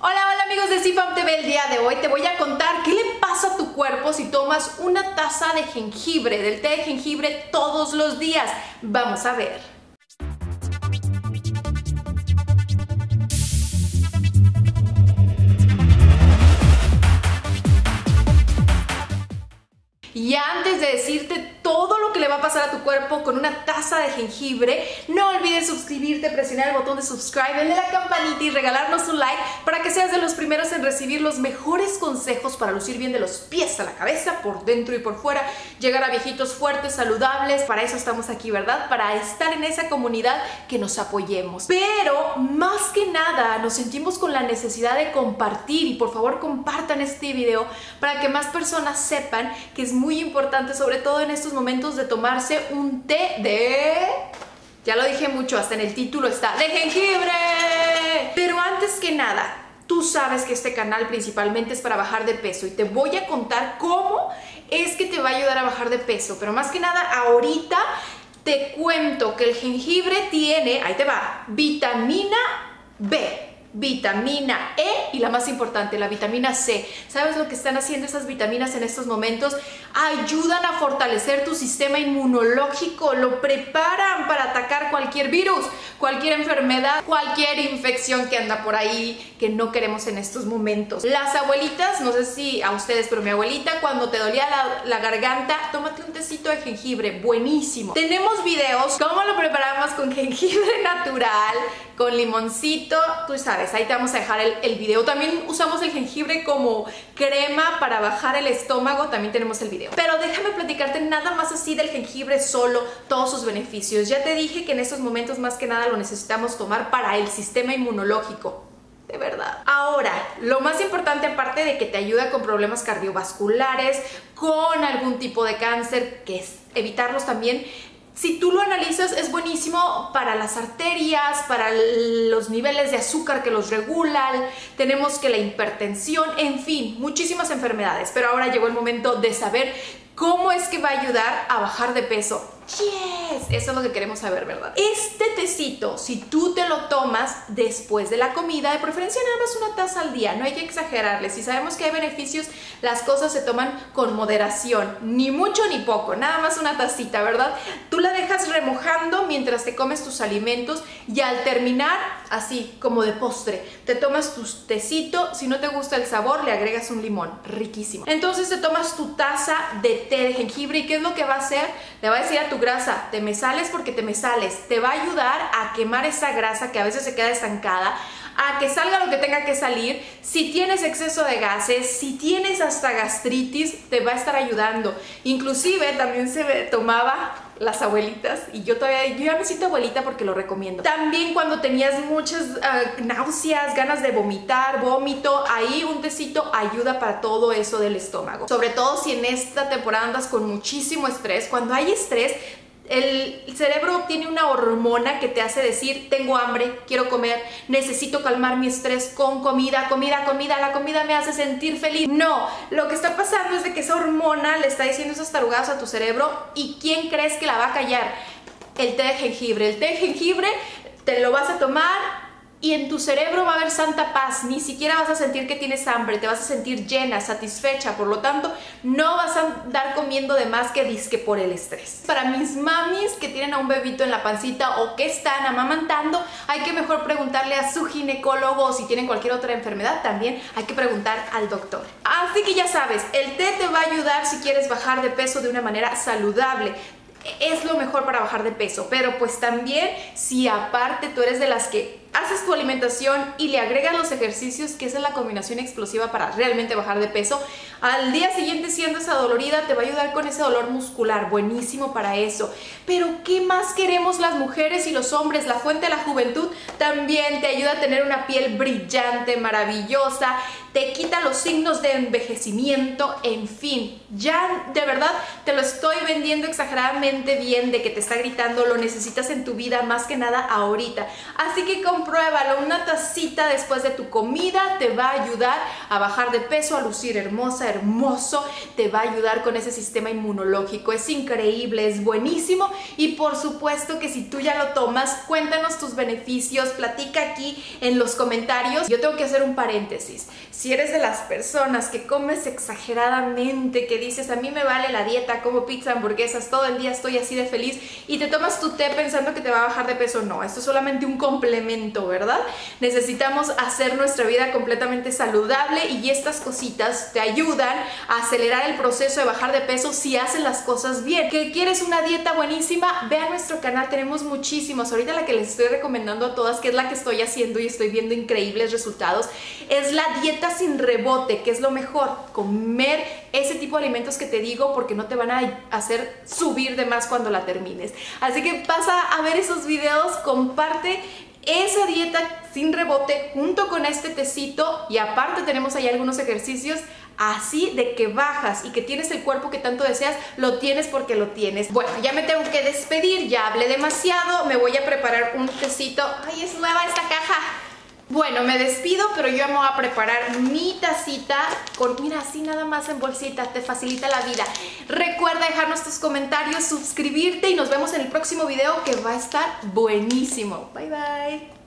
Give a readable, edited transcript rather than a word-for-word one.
Hola amigos de CFAM TV, el día de hoy te voy a contar qué le pasa a tu cuerpo si tomas una taza de jengibre, del té de jengibre todos los días. Vamos a ver. Y antes de decirte todo lo que le va a pasar a tu cuerpo con una taza de jengibre, no olvides suscribirte, presionar el botón de subscribe, darle la campanita y regalarnos un like para que seas de los primeros en recibir los mejores consejos para lucir bien de los pies a la cabeza, por dentro y por fuera, llegar a viejitos fuertes, saludables. Para eso estamos aquí, ¿verdad? Para estar en esa comunidad, que nos apoyemos. Pero más que nada nos sentimos con la necesidad de compartir, y por favor compartan este video para que más personas sepan que es muy importante, sobre todo en estos momentos, de tomarse un té de... ya lo dije mucho, hasta en el título está, de jengibre. Pero antes que nada, tú sabes que este canal principalmente es para bajar de peso y te voy a contar cómo es que te va a ayudar a bajar de peso. Pero más que nada, ahorita te cuento que el jengibre tiene, ahí te va, vitamina B, vitamina E y la más importante, la vitamina C. ¿Sabes lo que están haciendo esas vitaminas en estos momentos? Ayudan a fortalecer tu sistema inmunológico, lo preparan para atacar cualquier virus, cualquier enfermedad, cualquier infección que anda por ahí que no queremos en estos momentos. Las abuelitas, no sé si a ustedes, pero mi abuelita, cuando te dolía la garganta, tómate un tecito de jengibre, buenísimo. Tenemos videos cómo lo preparamos con jengibre natural, con limoncito, tú sabes, ahí te vamos a dejar el video. También usamos el jengibre como crema para bajar el estómago, también tenemos el video. Pero déjame platicarte nada más así del jengibre solo, todos sus beneficios. Ya te dije que en estos momentos más que nada lo necesitamos tomar para el sistema inmunológico. De verdad. Ahora, lo más importante, aparte de que te ayuda con problemas cardiovasculares, con algún tipo de cáncer, que es evitarlos también, si tú lo analizas, es buenísimo para las arterias, para los niveles de azúcar que los regulan, tenemos que la hipertensión, en fin, muchísimas enfermedades. Pero ahora llegó el momento de saber cómo es que va a ayudar a bajar de peso. Yes, eso es lo que queremos saber, ¿verdad? Este tecito, si tú te lo tomas después de la comida, de preferencia nada más una taza al día, no hay que exagerarle. Si sabemos que hay beneficios, las cosas se toman con moderación, ni mucho ni poco, nada más una tacita, ¿verdad? Tú la dejas remojando mientras te comes tus alimentos y al terminar, así como de postre, te tomas tu tecito. Si no te gusta el sabor, le agregas un limón, riquísimo. Entonces te tomas tu taza de té de jengibre y ¿qué es lo que va a hacer? Le va a decir a tu grasa, te me sales porque te me sales. Te va a ayudar a quemar esa grasa que a veces se queda estancada, a que salga lo que tenga que salir. Si tienes exceso de gases, si tienes hasta gastritis, te va a estar ayudando. Inclusive también se tomaba las abuelitas, y yo ya me siento abuelita porque lo recomiendo. También cuando tenías muchas náuseas, ganas de vomitar, vómito, ahí un tecito ayuda para todo eso del estómago. Sobre todo si en esta temporada andas con muchísimo estrés. Cuando hay estrés, el cerebro obtiene una hormona que te hace decir: tengo hambre, quiero comer, necesito calmar mi estrés con comida, la comida me hace sentir feliz. No, lo que está pasando es de que esa hormona le está diciendo esas tarugadas a tu cerebro. ¿Y quién crees que la va a callar? El té de jengibre. El té de jengibre te lo vas a tomar y en tu cerebro va a haber santa paz. Ni siquiera vas a sentir que tienes hambre, te vas a sentir llena, satisfecha. Por lo tanto, no vas a andar comiendo de más que disque por el estrés. Para mis mamis que tienen a un bebito en la pancita o que están amamantando, hay que mejor preguntarle a su ginecólogo, o si tienen cualquier otra enfermedad también hay que preguntar al doctor. Así que ya sabes, el té te va a ayudar si quieres bajar de peso de una manera saludable. Es lo mejor para bajar de peso. Pero pues también, si aparte tú eres de las que haces tu alimentación y le agregas los ejercicios, que esa es la combinación explosiva para realmente bajar de peso, al día siguiente, si andas adolorida, te va a ayudar con ese dolor muscular, buenísimo para eso. Pero ¿qué más queremos las mujeres y los hombres? La fuente de la juventud también te ayuda a tener una piel brillante, maravillosa, te quita los signos de envejecimiento, en fin, ya de verdad te lo estoy vendiendo exageradamente bien, de que te está gritando, lo necesitas en tu vida más que nada ahorita. Así que compruébalo, una tacita después de tu comida te va a ayudar a bajar de peso, a lucir hermosa, hermoso, te va a ayudar con ese sistema inmunológico. Es increíble, es buenísimo y por supuesto que si tú ya lo tomas, cuéntanos tus beneficios, platica aquí en los comentarios. Yo tengo que hacer un paréntesis. Si eres de las personas que comes exageradamente, que dices a mí me vale la dieta, como pizza, hamburguesas, todo el día estoy así de feliz y te tomas tu té pensando que te va a bajar de peso, no, esto es solamente un complemento, ¿verdad? Necesitamos hacer nuestra vida completamente saludable y estas cositas te ayudan a acelerar el proceso de bajar de peso si haces las cosas bien. ¿Que quieres una dieta buenísima? Ve a nuestro canal, tenemos muchísimos. Ahorita la que les estoy recomendando a todas, que es la que estoy haciendo y estoy viendo increíbles resultados, es la dieta sin rebote, que es lo mejor, comer ese tipo de alimentos que te digo porque no te van a hacer subir de más cuando la termines. Así que pasa a ver esos videos, comparte esa dieta sin rebote junto con este tecito y aparte tenemos ahí algunos ejercicios así de que bajas y que tienes el cuerpo que tanto deseas, lo tienes porque lo tienes. Bueno, ya me tengo que despedir, ya hablé demasiado, me voy a preparar un tecito. Ay, es nueva esta caja. Bueno, me despido, pero yo me voy a preparar mi tacita con, mira, así nada más en bolsita, te facilita la vida. Recuerda dejarnos tus comentarios, suscribirte y nos vemos en el próximo video que va a estar buenísimo. Bye, bye.